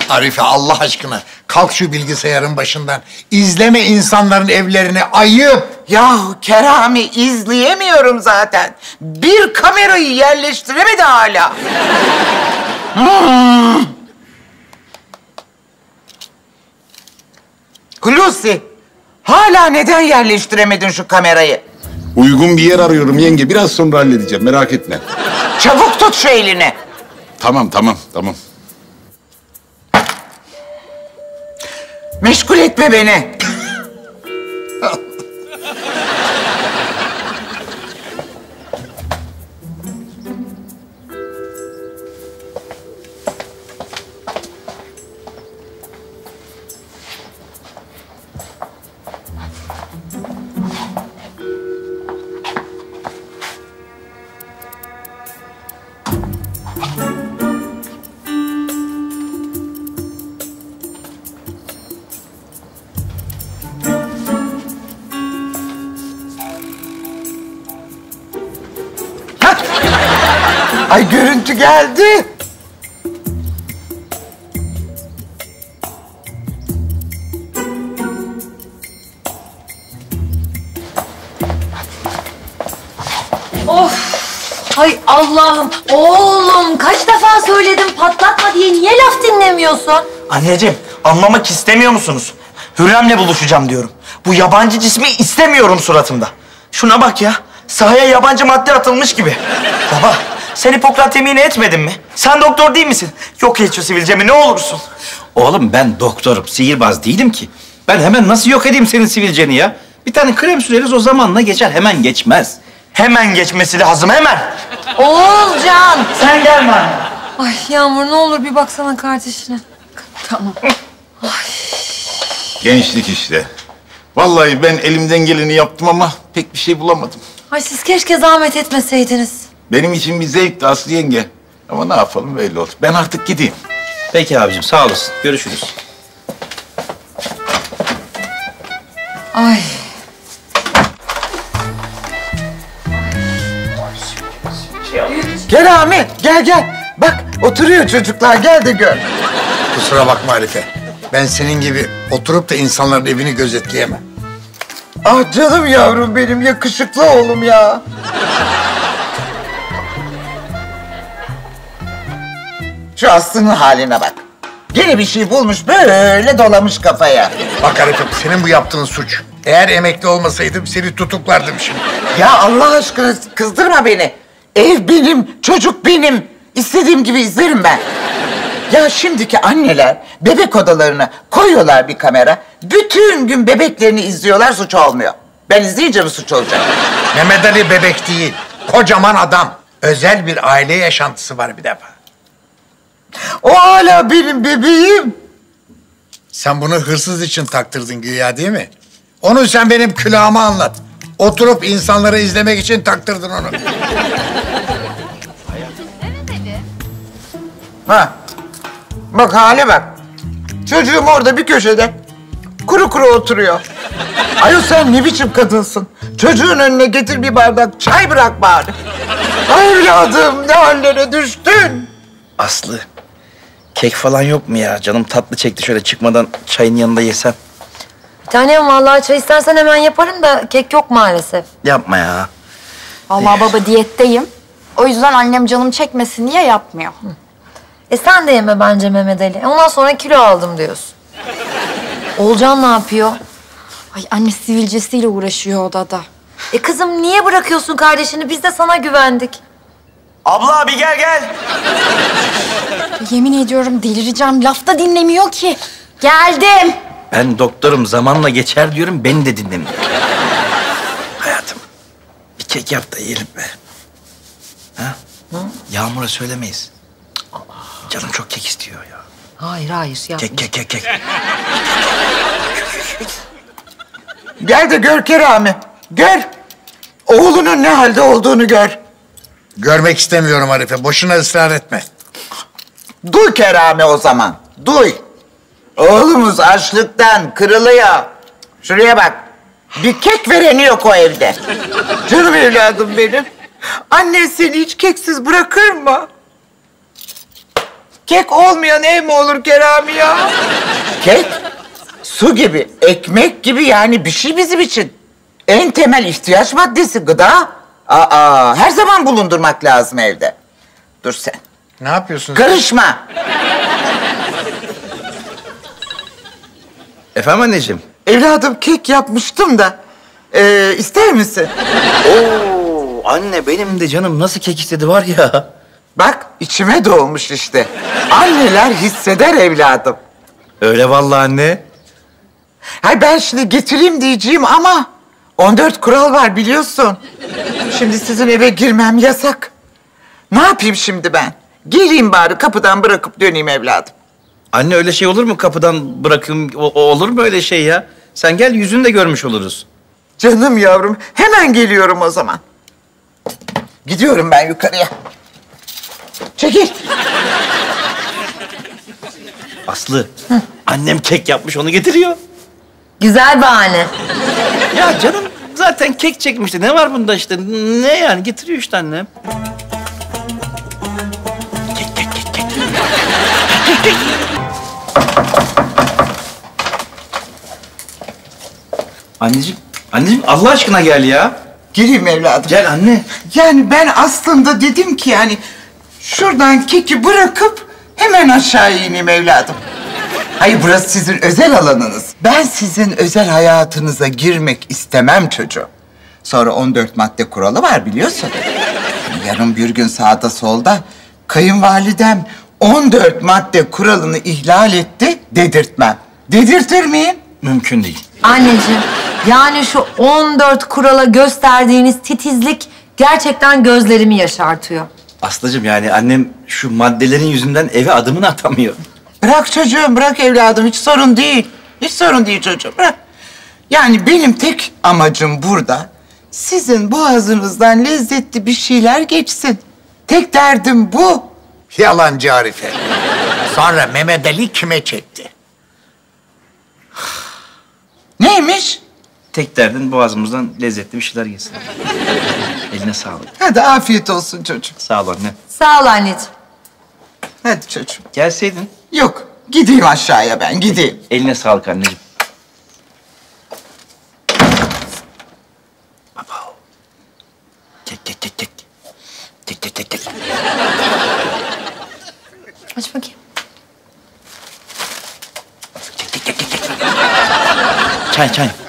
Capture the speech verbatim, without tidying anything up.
Arife Allah aşkına kalk şu bilgisayarın başından. İzleme insanların evlerini, ayıp. Yahu Kerami izleyemiyorum zaten. Bir kamerayı yerleştiremedi hala. Hmm. Hulusi, hala neden yerleştiremedin şu kamerayı? Uygun bir yer arıyorum yenge. Biraz sonra halledeceğim. Merak etme. Çabuk tut şu elini. Tamam, tamam, tamam. Meşgul etme beni. Ay görüntü geldi. Of! Hay Allah'ım! Oğlum kaç defa söyledim patlatma diye niye laf dinlemiyorsun? Anneciğim, anlamak istemiyor musunuz? Hürrem'le buluşacağım diyorum. Bu yabancı cismi istemiyorum suratımda. Şuna bak ya, sahaya yabancı madde atılmış gibi. Baba, sen Hipokrat yemini etmedin mi? Sen doktor değil misin? Yok et şu sivilcemi, ne olursun. Oğlum ben doktorum, sihirbaz değilim ki. Ben hemen nasıl yok edeyim senin sivilceni ya? Bir tane krem süreriz, o zamanla geçer, hemen geçmez. Hemen geçmesi lazım, hemen. Oğulcan! Sen gelme anne. Ay Yağmur ne olur bir baksana kardeşine. Tamam. Gençlik işte. Vallahi ben elimden geleni yaptım ama pek bir şey bulamadım. Ay siz keşke zahmet etmeseydiniz. Benim için bir zevkti Aslı yenge. Ama ne yapalım böyle oldu. Ben artık gideyim. Peki abicim, sağ olasın. Görüşürüz. Ay. Kerami gel gel. Bak oturuyor çocuklar, gel de gör. Kusura bakma Arife. Ben senin gibi oturup da insanların evini gözetleyemem. Ah canım yavrum benim, yakışıklı oğlum ya. Şu Aslı'nın haline bak. Gene bir şey bulmuş, böyle dolamış kafaya. Bak Arife, senin bu yaptığın suç. Eğer emekli olmasaydım seni tutuklardım şimdi. Ya Allah aşkına kızdırma beni. Ev benim, çocuk benim. İstediğim gibi izlerim ben. Ya şimdiki anneler bebek odalarına koyuyorlar bir kamera. Bütün gün bebeklerini izliyorlar, suç olmuyor. Ben izleyince mi suç olacak? Mehmet Ali bebek değil, kocaman adam. Özel bir aile yaşantısı var bir defa. O hala benim bebeğim. Sen bunu hırsız için taktırdın güya değil mi? Onu sen benim külahıma anlat. Oturup insanları izlemek için taktırdın onu. Ha. Bak hale bak. Çocuğum orada bir köşede. Kuru kuru oturuyor. Ayol sen ne biçim kadınsın? Çocuğun önüne getir bir bardak çay bırak bari. Ay evladım ne hallere düştün. Aslı, kek falan yok mu ya? Canım tatlı çekti, şöyle çıkmadan çayın yanında yesem. Bir tanem vallahi çay istersen hemen yaparım da kek yok maalesef. Yapma ya. Vallahi baba diyetteyim. O yüzden annem canım çekmesin diye yapmıyor. E sen de yeme bence Mehmet Ali. Ondan sonra kilo aldım diyorsun. Oğulcan ne yapıyor? Ay anne sivilcesiyle uğraşıyor odada. E kızım niye bırakıyorsun kardeşini? Biz de sana güvendik. Abla bir gel gel. Yemin ediyorum delireceğim. Laf da dinlemiyor ki. Geldim. Ben doktorum, zamanla geçer diyorum, beni de dinlemiyor. Hayatım, bir kek yap da yiyelim be. Ha? Hı? Yağmur'a söylemeyiz. Canım çok kek istiyor ya. Hayır hayır ya. Kek, kek, kek, kek. Gel de gör Kerami. Gör. Oğlunun ne halde olduğunu gör. Görmek istemiyorum Arife, boşuna ısrar etme. Duy Kerami o zaman. Duy. Oğlumuz açlıktan kırılıyor. Şuraya bak. Bir kek vereni yok o evde. Canım evladım benim. Annen seni hiç keksiz bırakır mı? Kek olmayan ev mi olur Kerami ya? Kek, su gibi, ekmek gibi yani bir şey bizim için. En temel ihtiyaç maddesi gıda. Aa, her zaman bulundurmak lazım evde. Dur sen. Ne yapıyorsunuz? Karışma. Efendim anneciğim? Evladım kek yapmıştım da. Ee, ister misin? Oo anne benim de canım nasıl kek istedi var ya. Bak içime doğmuş işte. Anneler hisseder evladım. Öyle vallahi anne. Hay ben şimdi getireyim diyeceğim ama on dört kural var biliyorsun. Şimdi sizin eve girmem yasak. Ne yapayım şimdi ben? Geleyim bari kapıdan bırakıp döneyim evladım. Anne öyle şey olur mu kapıdan bırakayım o, o olur mu öyle şey ya? Sen gel yüzünü de görmüş oluruz. Canım yavrum hemen geliyorum o zaman. Gidiyorum ben yukarıya. Çekil. Aslı annem kek yapmış onu getiriyor. Güzel bahane. Ya canım zaten kek çekmişti. Ne var bunda işte? Ne yani? Getiriyor işte annem. Kek, kek, kek, kek. Kek, kek. Anneciğim, anneciğim Allah aşkına gel ya. Gireyim evladım. Gel anne. Yani ben aslında dedim ki yani şuradan keki bırakıp hemen aşağı ineyim evladım. Hayır burası sizin özel alanınız. Ben sizin özel hayatınıza girmek istemem çocuğum. Sonra on dört madde kuralı var biliyorsun. Yarın bir gün sağda solda kayınvalidem on dört madde kuralını ihlal etti dedirtmem. Dedirtir miyim? Mümkün değil. Anneciğim, yani şu on dört kurala gösterdiğiniz titizlik gerçekten gözlerimi yaşartıyor. Aslıcığım yani annem şu maddelerin yüzünden eve adımını atamıyor. Bırak çocuğum, bırak evladım. Hiç sorun değil. Hiç sorun değil çocuğum, bırak. Yani benim tek amacım burada sizin boğazınızdan lezzetli bir şeyler geçsin. Tek derdim bu. Yalancı Arife. Sonra Mehmet Ali kime çekti? Neymiş? Tek derdin boğazımızdan lezzetli bir şeyler yesin. Eline sağlık. Hadi afiyet olsun çocuğum. Sağ ol anne. Sağ ol anneciğim. Hadi çocuğum. Gelseydin. Yok, gideyim aşağıya ben, gideyim. Eline sağlık anneciğim. Baba. Kek kek kek kek. Kek kek kek kek. Aç bakayım. Kek kek kek kek. Çay çay.